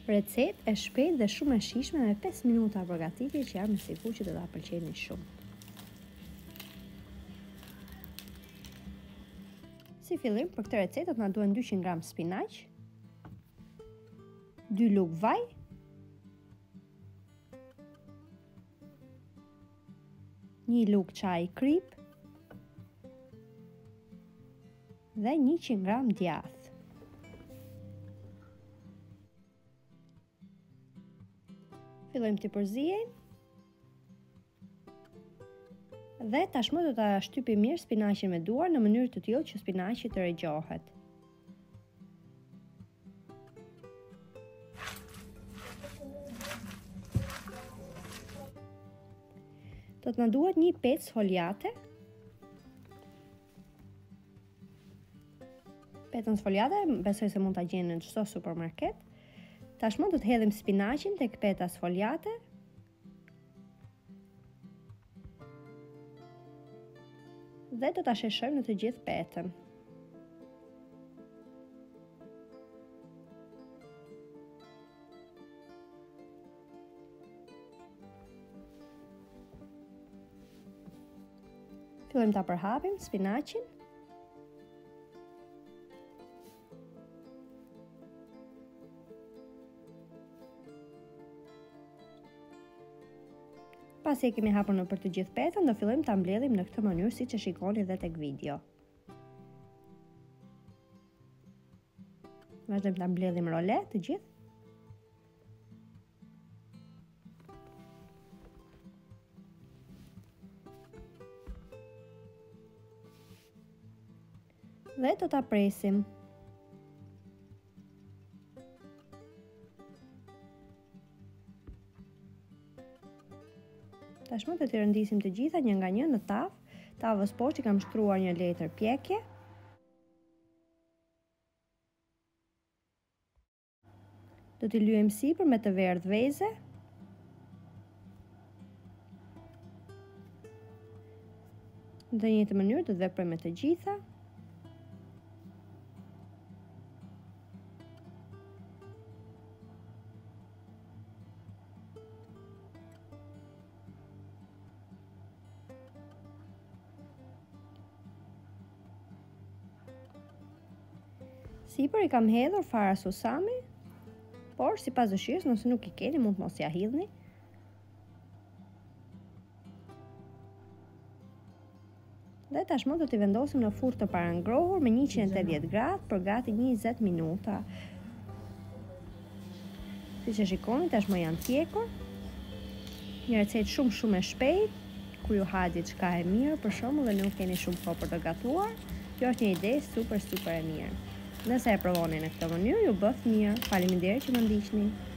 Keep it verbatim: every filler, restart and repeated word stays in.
Recet e shpejt dhe shumë e shijshme me pesë minuta përgatitje që jam e sigurt që do ta pëlqeni shumë. Si fillim, për këtë recetë do të na duhen dyqind gram spinaq, dy lugë vaj, një lugë çaj krip dhe njëqind gram djath. Fillojmë të përzijejmë dhe tashmë do ta shtypim mirë spinaqin me duar në mënyrë të tillë që spinaqi të rregjohet. Do të na duhet një pec sfogliate. Pecën sfogliate besoj se mund ta gjeni në çdo supermarket. Tashmë do të hedhim spinaqin tek peta sfogliate. Dhe do ta sheshojmë në të gjithë petën. Fillojmë ta përhapim spinaqin. Pasi e kemi hapur në për të gjithë petën, do fillojmë ta mbledhim në këtë mënyrë siç e shikoni edhe tek video. Vazhdojmë ta mbledhim role të gjithë. Dhe do ta presim. Tashmë do t'i rëndisim të gjitha një nga një në tavë. Tavës poshtë i kam shtruar një letër pjekje. Do t'i lyejm sipër me të verdh veze. Në të njëjtën mënyrë do të veprojmë me të gjitha. Sipër i kam hedhur fara susami, por sipas dëshirës, nëse nuk i keni mund mos ja hidhni. Dhe tashmë do t'i vendosim në furrë të parangrohur me njëqind e tetëdhjetë gradë për gati njëzet minuta. Siç e shikoni, tashmë janë pjekur. Një recetë shumë shumë e shpejtë, kur ju ha diçka e mirë, për shembull, dhe nuk keni shumë kohë për të gatuar. Kjo është një ide super super e mirë. Nëse e provoni në këtë mënyrë, ju bëf mirë. Faleminderit që më ndiqni.